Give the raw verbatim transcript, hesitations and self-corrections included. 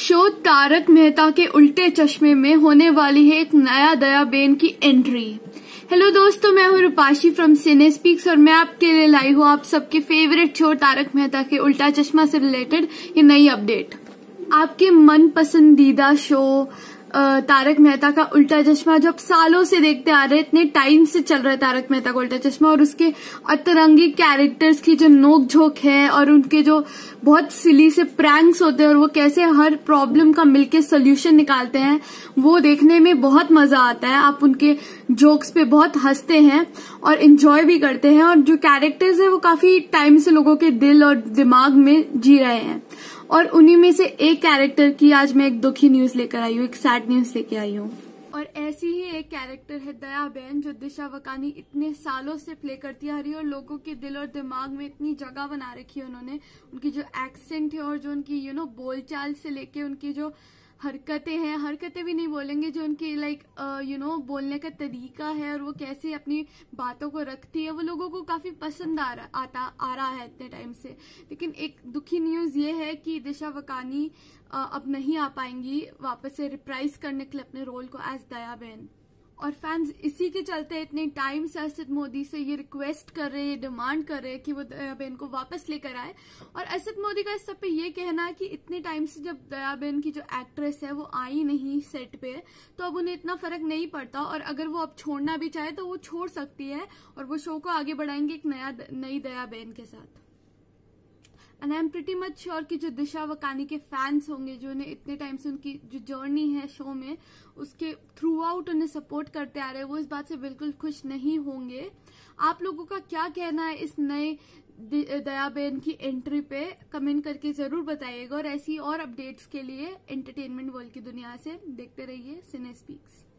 Show Tarak Mehta के उल्टे चश्मे में होने वाली है एक नया दयाबेन की एंट्री। हेलो दोस्तों, मैं हूं रूपाशी फ्रॉम सिनेस्पीक्स और मैं आपके लिए लाई हूं आप सबके फेवरेट शो तारक मेहता के उल्टा चश्मा से रिलेटेड ये नई अपडेट। आपके मन पसंदीदा शो तारक मेहता का उल्टा चश्मा जो आप सालों से देखते आ रहे हैं, इतने टाइम से चल रहा है तारक मेहता का उल्टा चश्मा, और उसके अतरंगी कैरेक्टर्स की जो नोक झोंक है और उनके जो बहुत सिली से प्रैंक्स होते हैं और वो कैसे हर प्रॉब्लम का मिलके सोल्यूशन निकालते हैं, वो देखने में बहुत मजा आता है। आप उनके जोक्स पे बहुत हंसते हैं और एंजॉय भी करते हैं, और जो कैरेक्टर्स है वो काफी टाइम से लोगों के दिल और दिमाग में जी रहे हैं। और उन्हीं में से एक कैरेक्टर की आज मैं एक दुखी न्यूज लेकर आई हूँ, एक सैड न्यूज लेके आई हूँ। और ऐसी ही एक कैरेक्टर है दयाबेन, जो दिशा वकानी इतने सालों से प्ले करती आ रही है और लोगों के दिल और दिमाग में इतनी जगह बना रखी है उन्होंने। उनकी जो एक्सेंट है और जो उनकी यू नो बोलचाल से लेके उनकी जो हरकतें हैं, हरकतें भी नहीं बोलेंगे, जो उनकी लाइक यू नो बोलने का तरीका है और वो कैसे अपनी बातों को रखती है, वो लोगों को काफी पसंद आ रहा आता आ रहा है इतने टाइम से। लेकिन एक दुखी न्यूज ये है कि दिशा वकानी uh, अब नहीं आ पाएंगी वापस से रिप्राइज करने के लिए अपने रोल को एज दयाबेन। और फैंस इसी के चलते इतने टाइम से असद मोदी से ये रिक्वेस्ट कर रहे हैं, डिमांड कर रहे हैं कि वो दयाबेन को वापस लेकर आए। और असद मोदी का इस सब पे ये कहना है कि इतने टाइम से जब दयाबेन की जो एक्ट्रेस है वो आई नहीं सेट पे, तो अब उन्हें इतना फर्क नहीं पड़ता, और अगर वो अब छोड़ना भी चाहे तो वो छोड़ सकती है और वो शो को आगे बढ़ाएंगे एक नया नई दयाबेन के साथ। And I am pretty much sure कि जो दिशा वकानी के फैंस होंगे, जो उन्हें इतने टाइम से उनकी जो जर्नी है शो में उसके थ्रू आउट उन्हें सपोर्ट करते आ रहे हैं, वो इस बात से बिल्कुल खुश नहीं होंगे। आप लोगों का क्या कहना है इस नए दयाबेन की एंट्री पे, कमेंट करके जरूर बताइएगा। और ऐसी और अपडेट्स के लिए एंटरटेनमेंट वर्ल्ड की दुनिया से देखते रहिए सिनेस्पीक्स।